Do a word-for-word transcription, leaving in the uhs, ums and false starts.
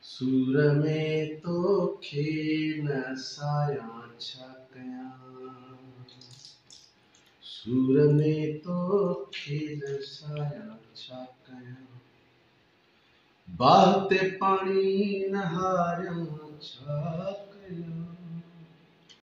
सूर में तो खेन साया छकया, सूर में तो खेन साया छकया, बाते पानी नहारिया छकया।